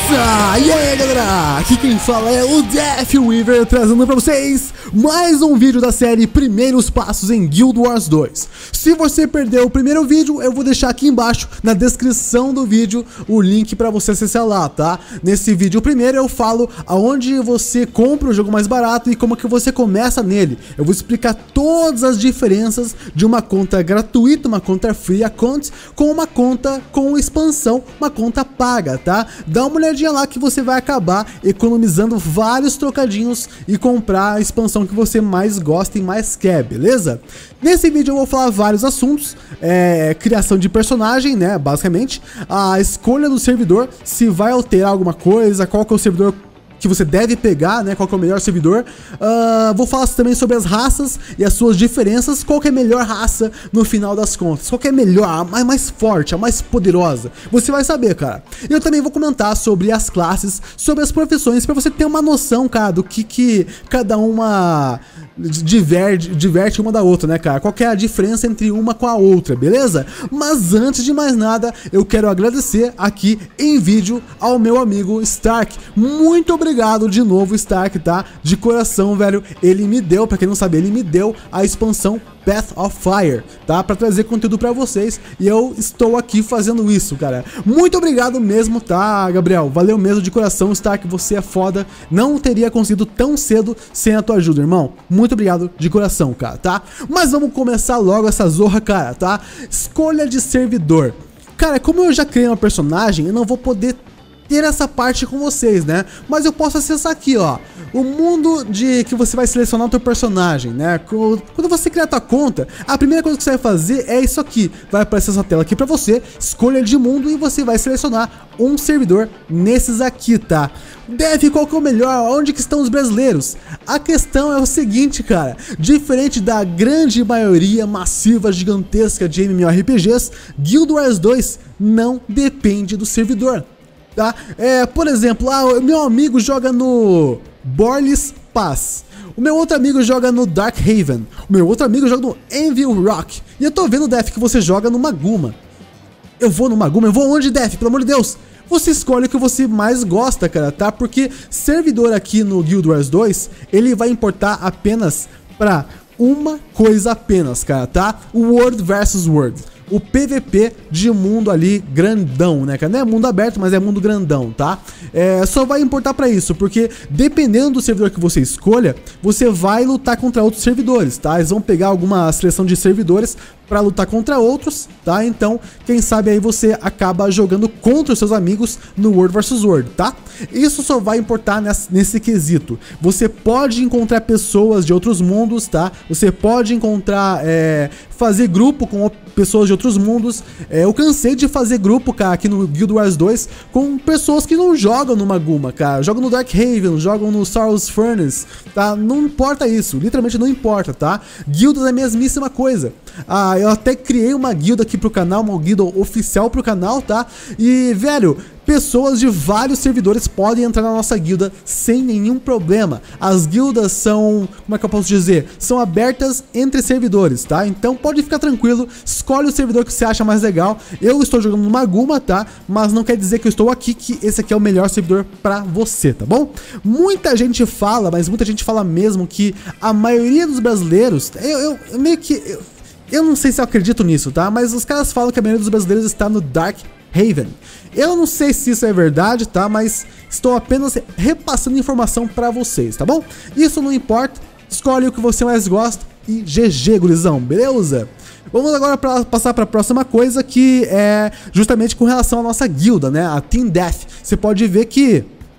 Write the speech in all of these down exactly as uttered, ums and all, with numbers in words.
Beleza? E aí galera, aqui quem fala é o Deathweaver, trazendo pra vocês mais um vídeo da série Primeiros Passos em Guild Wars dois. Se você perdeu o primeiro vídeo, eu vou deixar aqui embaixo na descrição do vídeo o link pra você acessar lá, tá? Nesse vídeo primeiro eu falo aonde você compra o jogo mais barato e como que você começa nele. Eu vou explicar todas as diferenças de uma conta gratuita, uma conta free account, com uma conta com expansão, uma conta paga, tá? Dá uma olhadinha lá que você vai acabar economizando vários trocadinhos e comprar a expansão que você mais gosta e mais quer, beleza? Nesse vídeo eu vou falar vários assuntos, é, criação de personagem, né, basicamente, a escolha do servidor, se vai alterar alguma coisa, qual que é o servidor que você deve pegar, né, qual que é o melhor servidor. Uh, vou falar também sobre as raças e as suas diferenças, qual que é a melhor raça no final das contas, qual que é a melhor, a mais, mais forte, a mais poderosa, você vai saber, cara. Eu também vou comentar sobre as classes, sobre as profissões, pra você ter uma noção, cara, do que que cada uma diverte, diverte uma da outra, né, cara, qual que é a diferença entre uma com a outra, beleza? Mas antes de mais nada, eu quero agradecer aqui em vídeo ao meu amigo Stark. Muito obrigado Obrigado de novo, Stark, tá? De coração, velho. Ele me deu, pra quem não sabe, ele me deu a expansão Path of Fire, tá? Pra trazer conteúdo pra vocês. E eu estou aqui fazendo isso, cara. Muito obrigado mesmo, tá, Gabriel? Valeu mesmo de coração, Stark. Você é foda. Não teria conseguido tão cedo sem a tua ajuda, irmão. Muito obrigado de coração, cara, tá? Mas vamos começar logo essa zorra, cara, tá? Escolha de servidor. Cara, como eu já criei uma personagem, eu não vou poder ter essa parte com vocês, né? Mas eu posso acessar aqui, ó, o mundo de que você vai selecionar o teu personagem, né? Quando você criar a tua conta, a primeira coisa que você vai fazer é isso aqui. Vai aparecer essa tela aqui pra você, escolha de mundo, e você vai selecionar um servidor nesses aqui, tá? Deve, qual que é o melhor? Onde que estão os brasileiros? A questão é o seguinte, cara, diferente da grande maioria massiva, gigantesca de MMORPGs, Guild Wars dois não depende do servidor. Tá? É, por exemplo, ah, o meu amigo joga no Borlis Pass, o meu outro amigo joga no Dark Haven, o meu outro amigo joga no Anvil Rock, e eu tô vendo, Def, que você joga no Maguma. Eu vou no Maguma, eu vou onde, Def? Pelo amor de Deus! Você escolhe o que você mais gosta, cara, tá? Porque servidor aqui no Guild Wars dois, ele vai importar apenas pra uma coisa apenas, cara, tá? O World versus World. O P V P de mundo ali grandão, né, cara? Não é mundo aberto, mas é mundo grandão, tá? É, só vai importar pra isso, porque dependendo do servidor que você escolha, você vai lutar contra outros servidores, tá? Eles vão pegar alguma seleção de servidores pra lutar contra outros, tá? Então, quem sabe aí você acaba jogando contra os seus amigos no World versus World, tá? Isso só vai importar nesse, nesse quesito. Você pode encontrar pessoas de outros mundos, tá? Você pode encontrar, é, fazer grupo com pessoas de outros mundos. É, eu cansei de fazer grupo, cara, aqui no Guild Wars dois com pessoas que não jogam no Maguma, cara. Jogam no Dark Haven, jogam no Sorrow's Furnace, tá? Não importa isso, literalmente não importa, tá? Guildas é a mesmíssima coisa. Ah, eu até criei uma guilda aqui pro canal, uma guilda oficial pro canal, tá? E, velho, pessoas de vários servidores podem entrar na nossa guilda sem nenhum problema. As guildas são, como é que eu posso dizer? São abertas entre servidores, tá? Então pode ficar tranquilo, escolhe o servidor que você acha mais legal. Eu estou jogando no Maguma, tá? Mas não quer dizer que eu estou aqui, que esse aqui é o melhor servidor pra você, tá bom? Muita gente fala, mas muita gente fala mesmo que a maioria dos brasileiros, eu, eu, eu meio que... Eu, eu não sei se eu acredito nisso, tá? Mas os caras falam que a maioria dos brasileiros está no Dark Haven. Eu não sei se isso é verdade, tá? Mas estou apenas repassando informação pra vocês, tá bom? Isso não importa, escolhe o que você mais gosta e G G, gurizão, beleza? Vamos agora pra, passar para a próxima coisa, que é justamente com relação à nossa guilda, né? A Team Death. Você pode ver que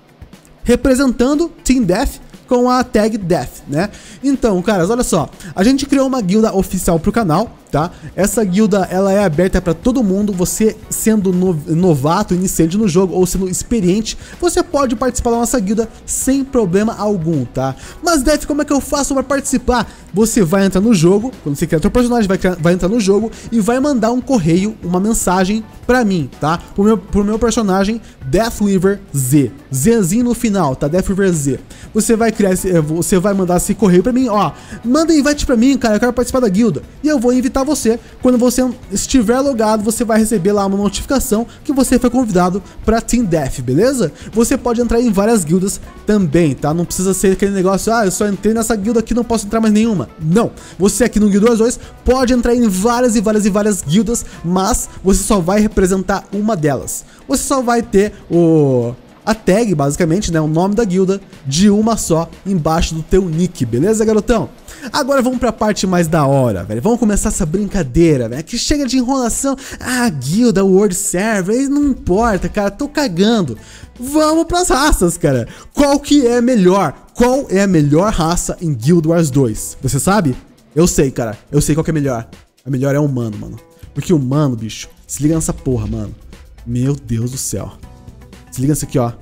representando Team Death com a tag Death, né? Então, caras, olha só, a gente criou uma guilda oficial pro canal, tá? Essa guilda, ela é aberta pra todo mundo. Você sendo no, novato, iniciante no jogo, ou sendo experiente, você pode participar da nossa guilda sem problema algum, tá? Mas, Def, como é que eu faço pra participar? Você vai entrar no jogo, quando você criar seu personagem, vai, vai entrar no jogo e vai mandar um correio, uma mensagem pra mim, tá? Pro meu, pro meu personagem Deathweaver Z, Zzinho no final, tá? Deathweaver Z. Você vai criar esse, você vai mandar esse correio pra mim, ó, manda invite pra mim, cara, eu quero participar da guilda, e eu vou invitar você. Quando você estiver logado, você vai receber lá uma notificação que você foi convidado para Team Death, beleza? Você pode entrar em várias guildas também, tá? Não precisa ser aquele negócio, ah, eu só entrei nessa guilda aqui, não posso entrar mais nenhuma. Não, você aqui no Guild Wars dois pode entrar em várias e várias e várias guildas, mas você só vai representar uma delas. Você só vai ter o... a tag, basicamente, né, o nome da guilda de uma só embaixo do teu nick, beleza, garotão? Agora vamos pra parte mais da hora, velho. Vamos começar essa brincadeira, velho, que chega de enrolação. Ah, guilda, World Server, não importa, cara, tô cagando. Vamos pras raças, cara. Qual que é melhor? Qual é a melhor raça em Guild Wars dois? Você sabe? Eu sei, cara. Eu sei qual que é melhor. A melhor é o humano, mano. Porque o humano, bicho, se liga nessa porra, mano. Meu Deus do céu. Se liga nisso aqui, ó.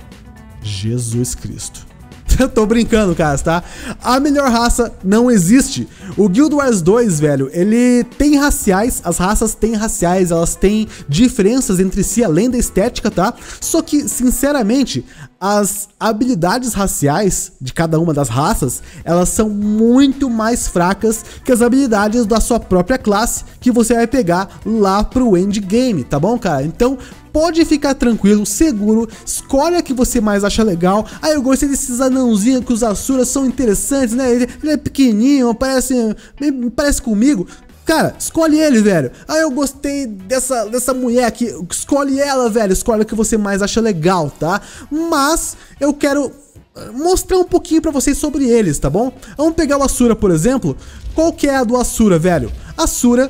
Jesus Cristo. Eu tô brincando, cara, tá? A melhor raça não existe. O Guild Wars dois, velho, ele tem raciais. As raças têm raciais, elas têm diferenças entre si, além da estética, tá? Só que, sinceramente, as habilidades raciais de cada uma das raças, elas são muito mais fracas que as habilidades da sua própria classe, que você vai pegar lá pro endgame, tá bom, cara? Então, pode ficar tranquilo, seguro, escolhe a que você mais acha legal. Ah, eu gostei desses anãozinhos que os Asuras são interessantes, né? Ele, ele é pequenininho, parece, parece comigo. Cara, escolhe ele, velho. Ah, eu gostei dessa, dessa mulher aqui. Escolhe ela, velho. Escolhe a que você mais acha legal, tá? Mas eu quero mostrar um pouquinho pra vocês sobre eles, tá bom? Vamos pegar o Asura, por exemplo. Qual que é a do Asura, velho? Asura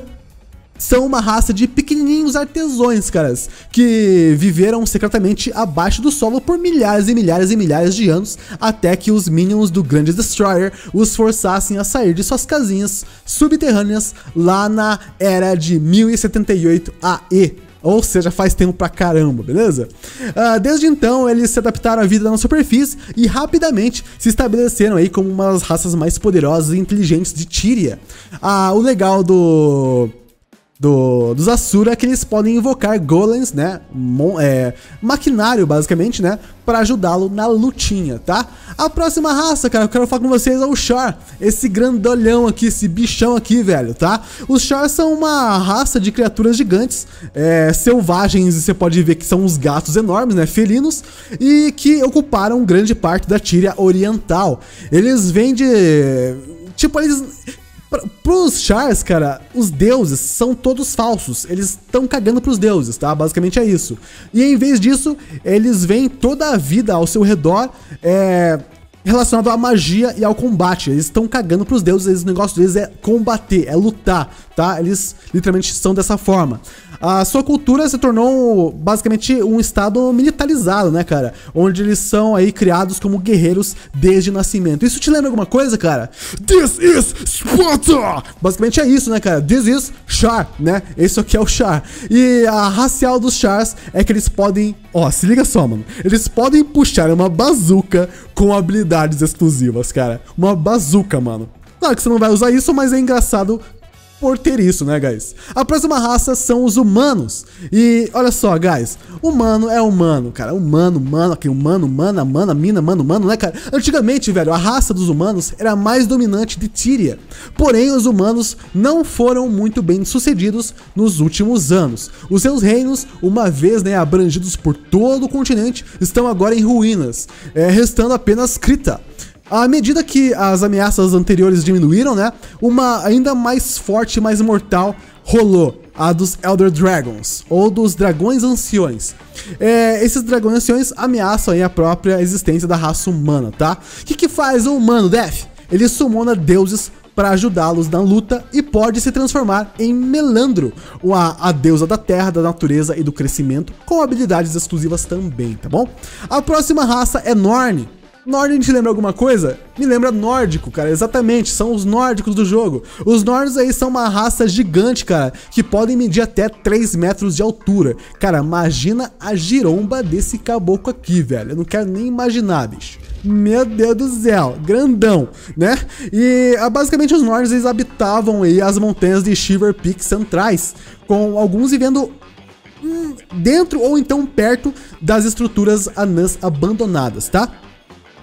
são uma raça de pequenininhos artesões, caras, que viveram secretamente abaixo do solo por milhares e milhares e milhares de anos, até que os minions do Grande Destroyer os forçassem a sair de suas casinhas subterrâneas lá na era de mil e setenta e oito A E. Ou seja, faz tempo pra caramba, beleza? Uh, desde então, eles se adaptaram à vida na superfície e rapidamente se estabeleceram aí como uma das raças mais poderosas e inteligentes de Tyria. Uh, o legal do... Do, dos Asura é que eles podem invocar golems, né, mon, é, maquinário basicamente, né, para ajudá-lo na lutinha, tá? A próxima raça, cara, eu quero falar com vocês é o Char, esse grandolhão aqui, esse bichão aqui, velho, tá? Os Char são uma raça de criaturas gigantes, é, selvagens, e você pode ver que são os gatos enormes, né, felinos, e que ocuparam grande parte da Tyria oriental. Eles vêm de... tipo, eles... Pros Chars, cara, os deuses são todos falsos. Eles estão cagando pros deuses, tá? Basicamente é isso. E em vez disso, eles veem toda a vida ao seu redor é, relacionado à magia e ao combate. Eles estão cagando pros deuses. Eles, o negócio deles é combater, é lutar, tá? Eles literalmente são dessa forma. A sua cultura se tornou basicamente um estado militarizado, né, cara? Onde eles são aí criados como guerreiros desde o nascimento. Isso te lembra alguma coisa, cara? This is Sparta! Basicamente é isso, né, cara? This is Char, né? Esse aqui é o Char. E a racial dos Chars é que eles podem... Ó, se liga só, mano. Eles podem puxar uma bazuca com habilidades exclusivas, cara. Uma bazuca, mano. Claro que você não vai usar isso, mas é engraçado por ter isso, né, guys? A próxima raça são os humanos. E olha só, guys, humano é humano, cara. Humano, humano, aqui, humano, humana, mana, mina, mano, humano, né, cara? Antigamente, velho, a raça dos humanos era a mais dominante de Tyria. Porém, os humanos não foram muito bem sucedidos nos últimos anos. Os seus reinos, uma vez, né, abrangidos por todo o continente, estão agora em ruínas, é, restando apenas Krita. À medida que as ameaças anteriores diminuíram, né, uma ainda mais forte e mais mortal rolou, a dos Elder Dragons, ou dos Dragões Anciões. É, esses Dragões Anciões ameaçam aí a própria existência da raça humana, tá? O que que faz o humano, Death? Ele summona deuses para ajudá-los na luta e pode se transformar em Melandro, a, a deusa da terra, da natureza e do crescimento, com habilidades exclusivas também, tá bom? A próxima raça é Norn. Norn te lembra alguma coisa? Me lembra nórdico, cara, exatamente, são os nórdicos do jogo. Os Norns aí são uma raça gigante, cara, que podem medir até três metros de altura. Cara, imagina a giromba desse caboclo aqui, velho, eu não quero nem imaginar, bicho. Meu Deus do céu, grandão, né? E basicamente os Norns, eles habitavam aí as montanhas de Shiver Peak centrais, com alguns vivendo hum, dentro ou então perto das estruturas anãs abandonadas, tá?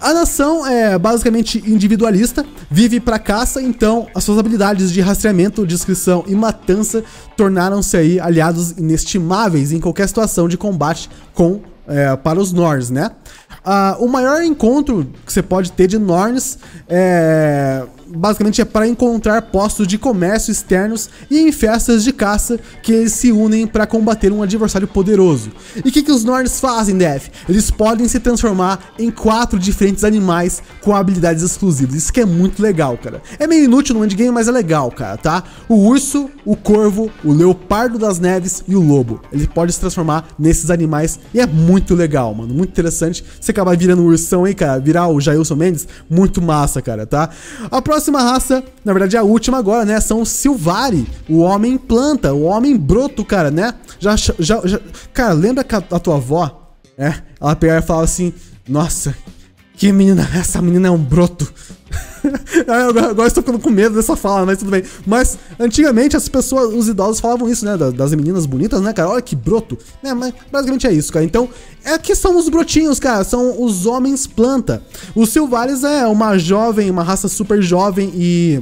A nação é basicamente individualista, vive para caça, então as suas habilidades de rastreamento, descrição e matança tornaram-se aí aliados inestimáveis em qualquer situação de combate com É, para os Norns, né? Ah, o maior encontro que você pode ter de Norns é basicamente é para encontrar postos de comércio externos e em festas de caça que eles se unem para combater um adversário poderoso. E o que, que os Norns fazem, Def? Eles podem se transformar em quatro diferentes animais com habilidades exclusivas. Isso que é muito legal, cara. É meio inútil no endgame, mas é legal, cara, tá? O urso, o corvo, o leopardo das neves e o lobo. Ele pode se transformar nesses animais e é muito legal, mano. Muito interessante. Você acabar virando um ursão aí, cara, virar o Jailson Mendes, muito massa, cara, tá? A próxima raça, na verdade a última agora, né, são os Sylvari, o homem planta, o homem broto, cara, né? Já, já, já cara, lembra que a, a tua avó, né, ela pegava e falava assim, nossa, que menina, essa menina é um broto. Agora, agora estou ficando com medo dessa fala, mas tudo bem. Mas antigamente as pessoas, os idosos falavam isso, né? Das, das meninas bonitas, né, cara? Olha que broto. Né? Mas basicamente é isso, cara. Então, é que são os brotinhos, cara. São os homens planta. Os Sylvaris é uma jovem, uma raça super jovem e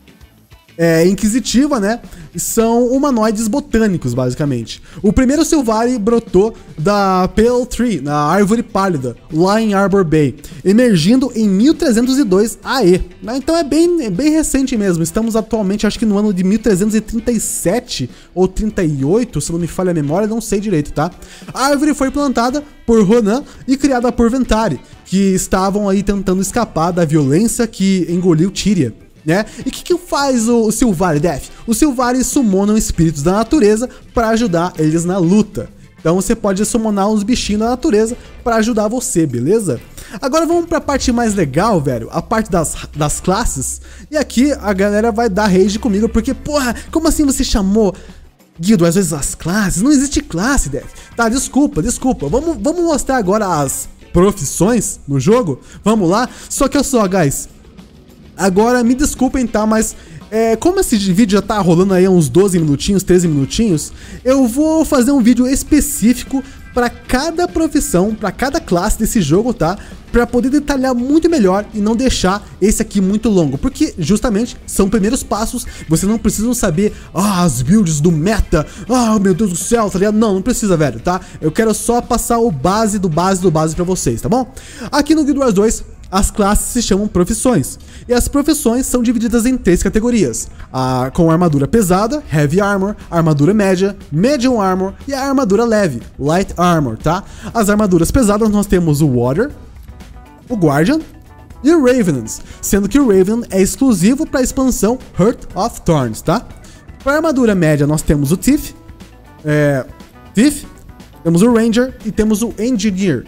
é, inquisitiva, né? São humanoides botânicos, basicamente. O primeiro Sylvari brotou da Pale Tree, na Árvore Pálida, lá em Arbor Bay, emergindo em mil trezentos e dois A E. Então é bem, é bem recente mesmo. Estamos atualmente, acho que no ano de mil trezentos e trinta e sete ou trinta e oito, se não me falha a memória, não sei direito, tá? A árvore foi plantada por Ronan e criada por Ventari, que estavam aí tentando escapar da violência que engoliu Tyria. Né? E o que, que faz o, o Sylvari, Def? Os Sylvari summonam espíritos da natureza para ajudar eles na luta. Então você pode summonar uns bichinhos da natureza para ajudar você, beleza? Agora vamos para a parte mais legal, velho, a parte das, das classes. E aqui a galera vai dar rage comigo, porque, porra, como assim você chamou Guild às vezes as classes? Não existe classe, Def. Tá, desculpa, desculpa. Vamos, vamos mostrar agora as profissões no jogo? Vamos lá? Só que olha só, guys. Agora, me desculpem, tá? Mas é, como esse vídeo já tá rolando aí uns doze minutinhos, treze minutinhos, eu vou fazer um vídeo específico para cada profissão, para cada classe desse jogo, tá? Para poder detalhar muito melhor e não deixar esse aqui muito longo, porque justamente são primeiros passos, vocês não precisam saber ah, as builds do meta, ah, meu Deus do céu, tá ligado? Não, não precisa, velho, tá? Eu quero só passar o base do base do base para vocês, tá bom? Aqui no Guild Wars dois, as classes se chamam profissões, e as profissões são divididas em três categorias, a, com armadura pesada, Heavy Armor, armadura média, Medium Armor e a armadura leve, Light Armor, tá? As armaduras pesadas nós temos o Warrior, o Guardian e o Revenant, sendo que o Revenant é exclusivo para a expansão Heart of Thorns, tá? Para a armadura média nós temos o Thief, é, Thief, temos o Ranger e temos o Engineer.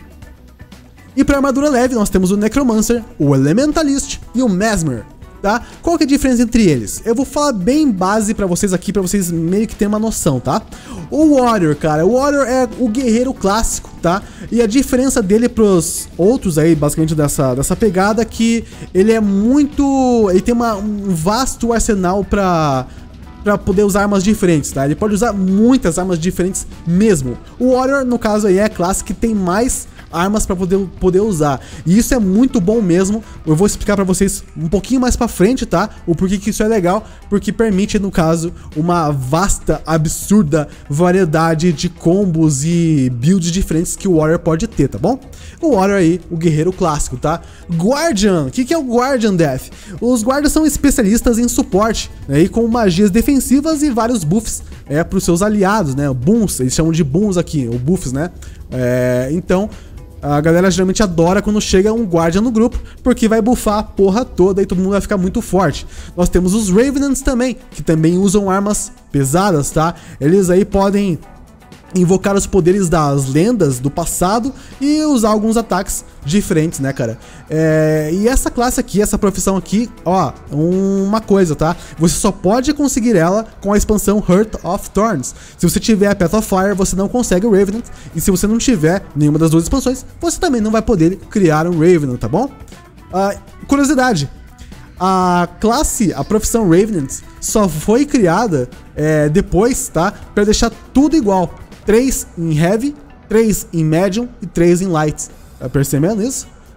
E para armadura leve nós temos o Necromancer, o Elementalist e o Mesmer, tá? Qual que é a diferença entre eles? Eu vou falar bem base para vocês aqui, para vocês meio que terem uma noção, tá? O Warrior, cara, o Warrior é o guerreiro clássico, tá? E a diferença dele pros outros aí, basicamente dessa, dessa pegada, é que ele é muito... ele tem uma, um vasto arsenal para... pra poder usar armas diferentes, tá? Ele pode usar muitas armas diferentes mesmo. O Warrior, no caso aí, é a classe que tem mais armas para poder, poder usar. E isso é muito bom mesmo. Eu vou explicar para vocês um pouquinho mais para frente, tá? O porquê que isso é legal. Porque permite, no caso, uma vasta, absurda variedade de combos e builds diferentes que o Warrior pode ter, tá bom? O Warrior aí, o guerreiro clássico, tá? Guardian. O que, que é o Guardian, Def? Os guardas são especialistas em suporte, né? E com magias defensivas e vários buffs é, para os seus aliados, né? Boons, eles chamam de boons aqui, ou buffs, né? É, então... a galera geralmente adora quando chega um Guardian no grupo, porque vai buffar a porra toda e todo mundo vai ficar muito forte. Nós temos os Revenants também, que também usam armas pesadas, tá? Eles aí podem invocar os poderes das lendas do passado e usar alguns ataques diferentes, né, cara? É, e essa classe aqui, essa profissão aqui, ó, uma coisa, tá? Você só pode conseguir ela com a expansão Heart of Thorns. Se você tiver a Path of Fire, você não consegue o Revenant. E se você não tiver nenhuma das duas expansões, você também não vai poder criar um Revenant, tá bom? Uh, curiosidade. A classe, a profissão Revenant só foi criada é, depois, tá? Pra deixar tudo igual. três em Heavy, três em Medium e três em Light. Tá percebendo isso?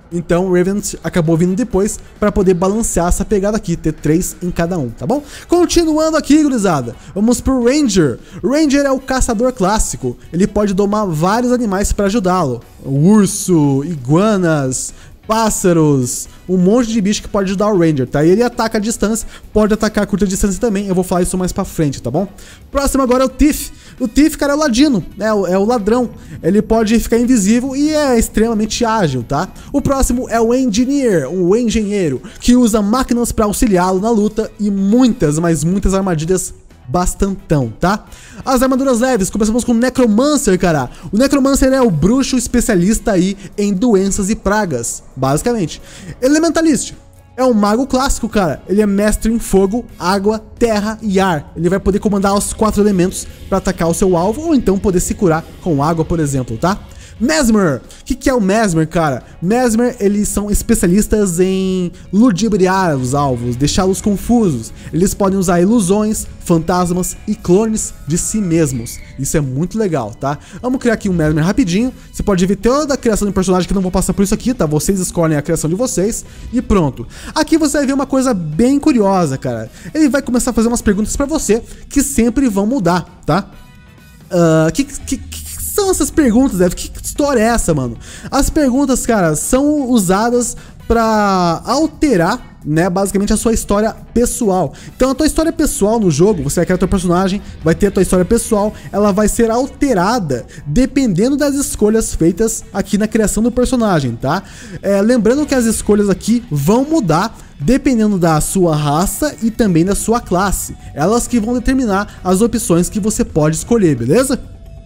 Então o Revenant acabou vindo depois para poder balancear essa pegada aqui, ter três em cada um, tá bom? Continuando aqui, gurizada, vamos pro Ranger. O Ranger é o caçador clássico, ele pode domar vários animais para ajudá-lo. Urso, iguanas, pássaros, um monte de bicho que pode ajudar o Ranger, tá? E ele ataca a distância, pode atacar a curta distância também, eu vou falar isso mais pra frente, tá bom? Próximo agora é o Thief. O Thief, cara, é o ladino, né? É o ladrão. Ele pode ficar invisível e é extremamente ágil, tá? O próximo é o Engineer, o engenheiro, que usa máquinas pra auxiliá-lo na luta e muitas, mas muitas armadilhas bastantão, tá? As armaduras leves, começamos com o Necromancer, cara. O Necromancer é o bruxo especialista aí em doenças e pragas, basicamente. Elementalist é um mago clássico, cara. Ele é mestre em fogo, água, terra e ar. Ele vai poder comandar os quatro elementos para atacar o seu alvo ou então poder se curar com água, por exemplo, tá? Mesmer, o que, que é o Mesmer, cara? Mesmer, eles são especialistas em ludibriar os alvos, deixá-los confusos. Eles podem usar ilusões, fantasmas e clones de si mesmos. Isso é muito legal, tá? Vamos criar aqui um Mesmer rapidinho. Você pode ver toda a criação de personagem, que não vou passar por isso aqui, tá? Vocês escolhem a criação de vocês e pronto. Aqui você vai ver uma coisa bem curiosa, cara. Ele vai começar a fazer umas perguntas pra você que sempre vão mudar, tá? Uh, que, que, que são essas perguntas, Dev? Que história é essa, mano? As perguntas, cara, são usadas pra alterar, né, basicamente a sua história pessoal. Então a tua história pessoal no jogo, você vai criar teu personagem, vai ter a tua história pessoal, ela vai ser alterada dependendo das escolhas feitas aqui na criação do personagem, tá? É, lembrando que as escolhas aqui vão mudar dependendo da sua raça e também da sua classe. Elas que vão determinar as opções que você pode escolher, beleza?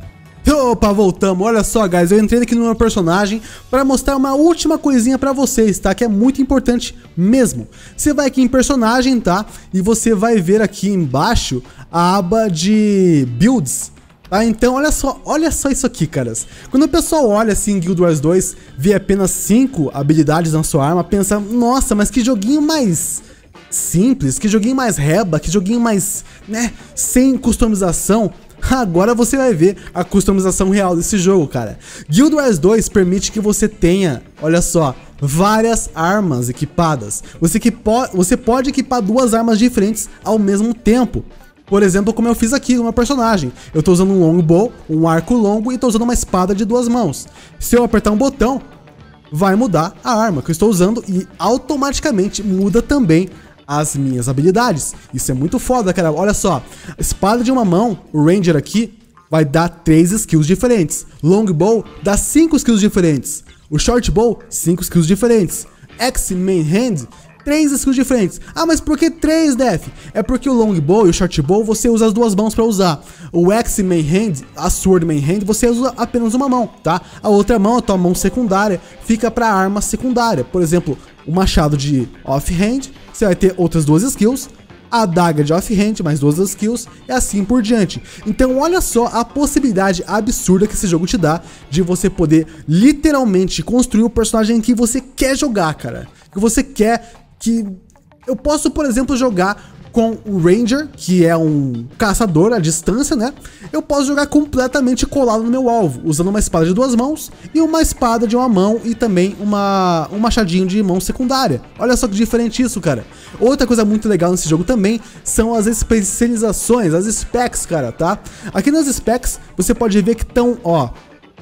Opa, voltamos. Olha só, guys, eu entrei aqui no meu personagem para mostrar uma última coisinha para vocês, tá? Que é muito importante mesmo. Você vai aqui em personagem, tá? E você vai ver aqui embaixo a aba de builds, tá? Então, olha só, olha só isso aqui, caras. Quando o pessoal olha assim em Guild Wars dois, vê apenas cinco habilidades na sua arma, pensa, nossa, mas que joguinho mais simples, que joguinho mais reba, que joguinho mais, né, sem customização. Agora você vai ver a customização real desse jogo, cara. Guild Wars dois permite que você tenha, olha só, várias armas equipadas. Você, que po você pode equipar duas armas diferentes ao mesmo tempo. Por exemplo, como eu fiz aqui no meu personagem. Eu tô usando um longbow, um arco longo e tô usando uma espada de duas mãos. Se eu apertar um botão, vai mudar a arma que eu estou usando e automaticamente muda também as minhas habilidades. Isso é muito foda, cara. Olha só, espada de uma mão, o Ranger aqui vai dar três skills diferentes. Longbow dá cinco skills diferentes. O Shortbow, cinco skills diferentes. X-Main Hand, três skills diferentes. Ah, mas por que três, Def? É porque o Longbow e o Shortbow você usa as duas mãos pra usar. O X-Main Hand, a Sword Main Hand, você usa apenas uma mão, tá? A outra mão, a tua mão secundária, fica pra arma secundária. Por exemplo, o machado de Offhand, você vai ter outras duas skills. A adaga de Offhand, mais duas skills, e assim por diante. Então olha só a possibilidade absurda que esse jogo te dá de você poder literalmente construir o personagem que você quer jogar, cara. Que você quer que... Eu posso, por exemplo, jogar com o Ranger, que é um caçador à distância, né? Eu posso jogar completamente colado no meu alvo, usando uma espada de duas mãos e uma espada de uma mão e também uma, um machadinho de mão secundária. Olha só que diferente isso, cara. Outra coisa muito legal nesse jogo também são as especializações, as specs, cara, tá? Aqui nas specs você pode ver que estão, ó,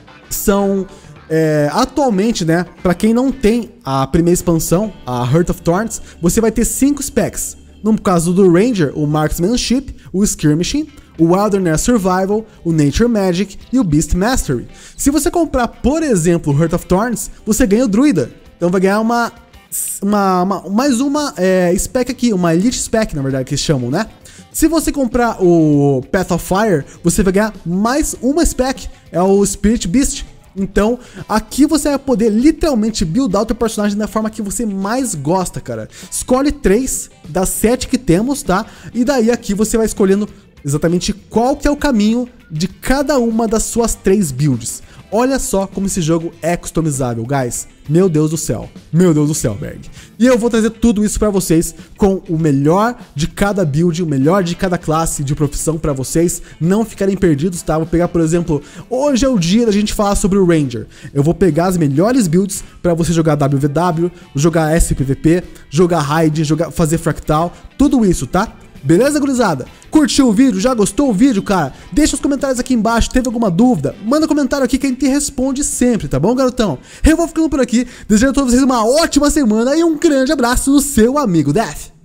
são... É, atualmente, né, pra quem não tem a primeira expansão, a Heart of Thorns, você vai ter cinco specs. No caso do Ranger, o Marksmanship, o Skirmishing, o Wilderness Survival, o Nature Magic e o Beast Mastery. Se você comprar, por exemplo, o Heart of Thorns, você ganha o Druida. Então vai ganhar uma, uma, uma mais uma é, spec aqui, uma Elite Spec, na verdade, que eles chamam, né? Se você comprar o Path of Fire, você vai ganhar mais uma spec, é o Spirit Beast. Então, aqui você vai poder literalmente buildar o teu personagem da forma que você mais gosta, cara. Escolhe três das sete que temos, tá? E daí aqui você vai escolhendo exatamente qual que é o caminho de cada uma das suas três builds. Olha só como esse jogo é customizável, guys. Meu Deus do céu. Meu Deus do céu, Berg. E eu vou trazer tudo isso pra vocês com o melhor de cada build, o melhor de cada classe de profissão pra vocês não ficarem perdidos, tá? Vou pegar, por exemplo, hoje é o dia da gente falar sobre o Ranger. Eu vou pegar as melhores builds pra você jogar W V W, jogar S P V P, jogar Raid, jogar, fazer Fractal, tudo isso, tá? Beleza, gurizada? Curtiu o vídeo? Já gostou do vídeo, cara? Deixa os comentários aqui embaixo, teve alguma dúvida? Manda comentário aqui que a gente responde sempre, tá bom, garotão? Eu vou ficando por aqui, desejando a todos vocês uma ótima semana e um grande abraço do seu amigo Def.